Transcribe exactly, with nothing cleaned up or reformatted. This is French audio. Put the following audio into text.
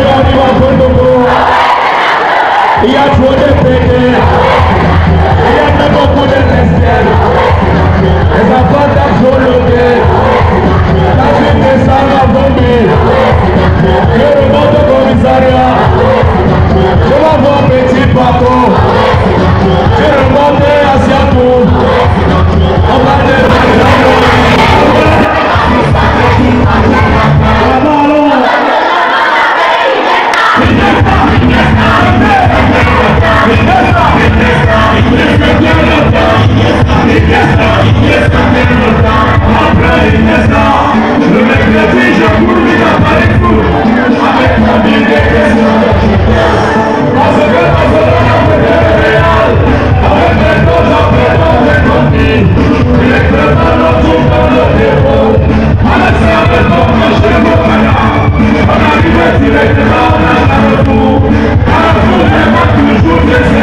Il y a trop de pédés. Il y a même beaucoup de lesbiennes. Les enfants d'absolutés. La suite de ça va vomir. Je remonte au commissariat. Je vais voir petit bateau. Je remonte à Siakou. On va aller le mercredi, je cours vite à les fous avec la vie des questions. Parce que dans ce monde réel, avec les deux après on est compris. Il est vraiment notre dans le défaut. Avec ça, avec notre chez vous, on arrive directement dans le fou. Car vous n'aimez toujours